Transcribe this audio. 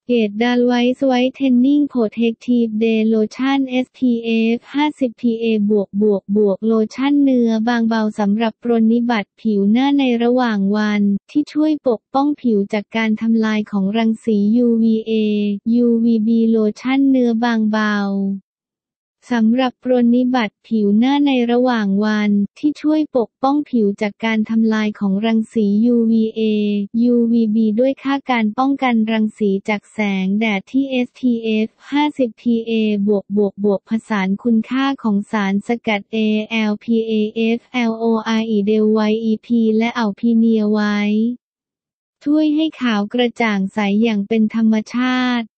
เกรดดัลไวท์ไวท์เทนนิ่งโปรเทคทีฟเดย์โลชั่น SPF 50 PA โลชั่นเนื้อบางเบาสำหรับปรนนิบัติผิวหน้าในระหว่างวันที่ช่วยปกป้องผิวจากการทำลายของรังสี UVA UVB โลชั่นเนื้อบางเบาสำหรับปรนนิบัติผิวหน้าในระหว่างวันที่ช่วยปกป้องผิวจากการทำลายของรังสี UVA UVB ด้วยค่าการป้องกันรังสีจากแสงแดดที่ SPF 50 PA ผสานคุณค่าของสารสกัด ALPAF LORE เดลไว EP และอัลพิเนียไว้ช่วยให้ขาวกระจ่างใสอย่างเป็นธรรมชาติ